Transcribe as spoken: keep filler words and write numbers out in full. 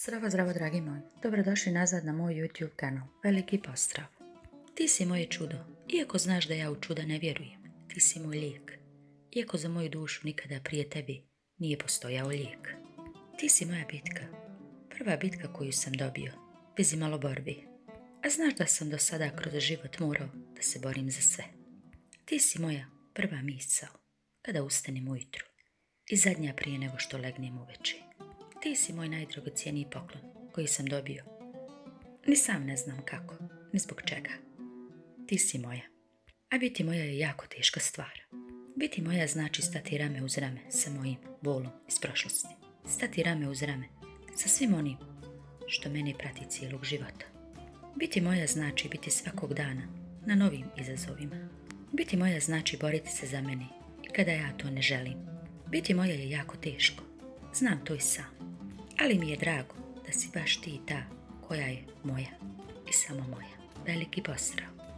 Zdravo, zdravo, dragi moji. Dobrodošli nazad na moj YouTube kanal. Veliki pozdrav. Ti si moje čudo, iako znaš da ja u čuda ne vjerujem. Ti si moj lijek, iako za moju dušu nikada prije tebi nije postojao lijek. Ti si moja bitka, prva bitka koju sam dobio, bez imalo borbi. A znaš da sam do sada kroz život morao da se borim za sve. Ti si moja prva misao, kada ustanem ujutru i zadnja prije nego što legnem uveče. Ti si moj najdragocjeniji poklon koji sam dobio. Ni sam ne znam kako, ni zbog čega. Ti si moja. A biti moja je jako teška stvar. Biti moja znači stati rame uz rame sa mojim bolom iz prošlosti. Stati rame uz rame sa svim onim što mene prati cijelog života. Biti moja znači biti svakog dana na novim izazovima. Biti moja znači boriti se za mene i kada ja to ne želim. Biti moja je jako teško. Znam to i sam. Ali mi je drago da si baš ti ta koja je moja i samo moja. Veliki pozdrav!